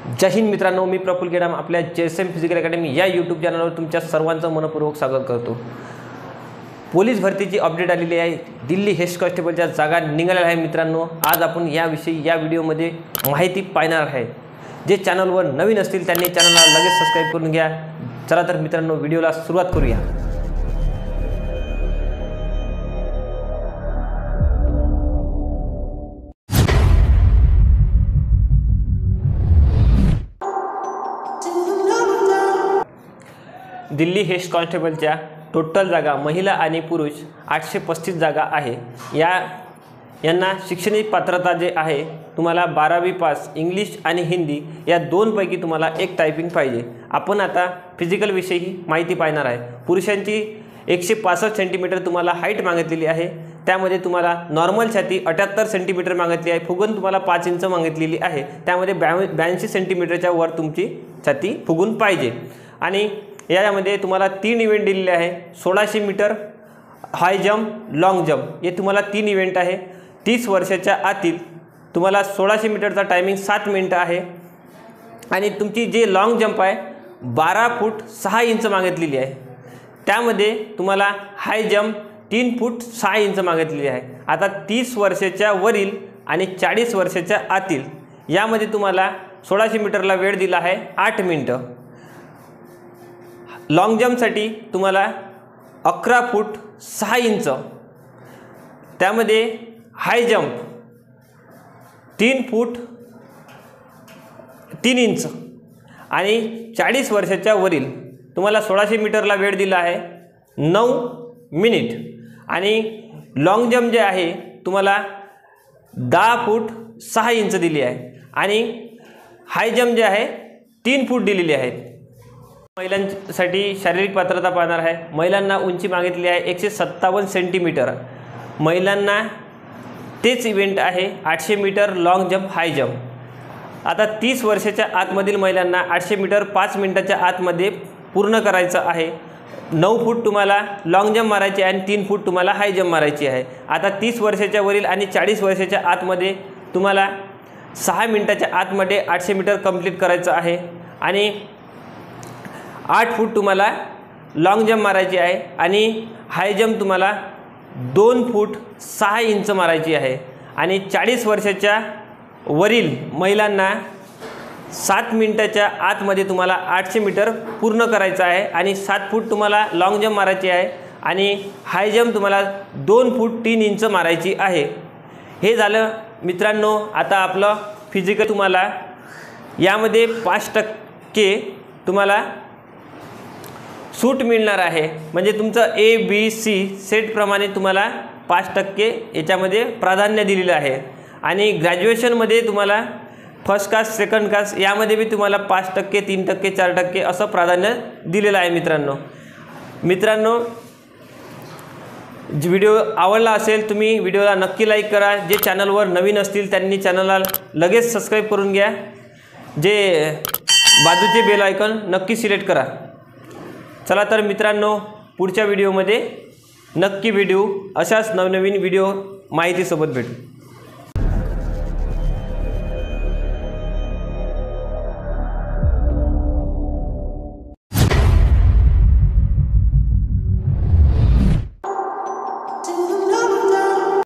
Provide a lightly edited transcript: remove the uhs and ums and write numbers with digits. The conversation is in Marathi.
जय हिंद मित्रांनो, मी प्रफुल्ल गेडाम आपल्या JSM फिजिकल अकॅडमी या यूट्यूब चॅनलवर तुमच्या सर्वांचं मनपूर्वक स्वागत करतो। पोलीस भरतीची अपडेट आलेली आहे। दिल्ली हेड कॉन्स्टेबलच्या जागा निघालेल्या आहे मित्रांनो। आज आपण याविषयी या व्हिडिओमध्ये माहिती पाहणार आहे। जे चॅनलवर नवीन असतील त्यांनी चॅनलला लगेच सबस्क्राइब करून घ्या। चला तर मित्रांनो, व्हिडिओला सुरुवात करूया। दिल्ली हेड कॉन्स्टेबलच्या टोटल जागा महिला आणि पुरुष 835 जागा आहे। यांना शैक्षणिक पात्रता जे आहे तुम्हाला 12वी पास इंग्लिश आणि हिंदी या दोनपैकी तुम्हाला एक टायपिंग पाहिजे। आपण आता फिजिकल विषयी माहिती पाहणार आहे। पुरुषांची 165 सेंटीमीटर तुम्हाला हाईट मागितलेली आहे। त्यामध्ये तुम्हाला नॉर्मल छाती 78 सेंटीमीटर मागितली आहे। फुगून तुम्हाला 5 इंच मागितलेली आहे। त्यामध्ये 82 सेंटीमीटरच्या वर तुमची छाती फुगून पाहिजे। आणि यामध्ये तुम्हाला 3 इव्हेंट दिलेले आहे। 1600 metre high jump, long jump हे तुम्हाला 3 इव्हेंट आहे। 30 वर्षाच्या आतील तुम्हाला 1600 मीटरचा टायमिंग 7 मिनिटं आहे। आणि तुमची जे लॉन्ग जंप आहे 12 फूट 6 इंच मागितलेली आहे। त्यामध्ये तुम्हाला हाय जंप 3 फूट 6 इंच मागितलेली आहे। आता 30 वर्षाच्या वरील आणि 40 वर्षाच्या आतील यामध्ये तुम्हाला 1600 मीटरला वेळ दिला आहे 8 मिनिटं। लॉन्ग जंपसाठी तुम्हाला 11 फूट 6 इंच, त्यामध्ये हाय जंप 3 फूट 3 इंच आणि 40 वर्षाच्या वरील तुम्हाला 1600 मीटरला वेळ दिला आहे 9 मिनिट। आणि लॉन्ग जंप जे आहे तुम्हाला 10 फूट 6 इंच दिली आहे। आणि हाय जंप जे आहे 3 फूट दिलेली आहेत। महिलांसाठी शारीरिक पात्रता पाहणार आहे। महिलांना उंची मागितली आहे 157 सेंटीमीटर। महिलांना तेच इव्हेंट आहे 800 metre long jump, high jump. आता 30 वर्षाच्या आतमधील महिलांना 800 मीटर 5 मिनिटाच्या आतमध्ये पूर्ण करायचं आहे। 9 फूट तुम्हाला लॉन्ग जंप मारायची आहे आणि 3 फूट तुम्हाला हाय जंप मारायची आहे। आता 30 वर्षाच्या वरील आणि 40 वर्षाच्या आतमध्ये तुम्हाला 6 मिनिटाच्या आतमध्ये 800 मीटर कंप्लीट करायचं आहे। आणि 8 फूट तुम्हाला लॉन्ग जंप मारायची आहे आणि हाय जंप तुम्हाला 2 फूट 6 इंच मारायची आहे। आणि 40 वर्षाच्या वरील महिलांना 7 मिनिटाच्या आतमध्ये तुम्हाला 800 मीटर पूर्ण करायचं आहे आणि 7 फूट तुम्हाला लॉन्ग जंप मारायची आहे आणि हाय जंप तुम्हाला 2 फूट 3 इंच मारायची आहे। हे झालं मित्रांनो आता आपलं फिजिकल। तुम्हाला यामध्ये 5% तुम्हाला सूट मिळणार आहे। म्हणजे तुमचं ABC सेटप्रमाणे तुम्हाला 5% याच्यामध्ये प्राधान्य दिलेलं आहे। आणि ग्रॅज्युएशनमध्ये तुम्हाला फर्स्ट कास्ट, सेकंड कास्ट यामध्ये बी तुम्हाला 5%, 3%, 4% असं प्राधान्य दिलेलं आहे मित्रांनो, व्हिडिओ आवडला असेल तुम्ही व्हिडिओला नक्की लाईक करा। जे चॅनलवर नवीन असतील त्यांनी चॅनलला लगेच सबस्क्राईब करून घ्या। जे बाजूचे बेल आयकॉन नक्की सिलेक्ट करा। चला तर मित्रांनो, पुढच्या व्हिडिओमध्ये नक्की भेटू। अशाच नवनवीन व्हिडिओ माहितीसोबत भेटू।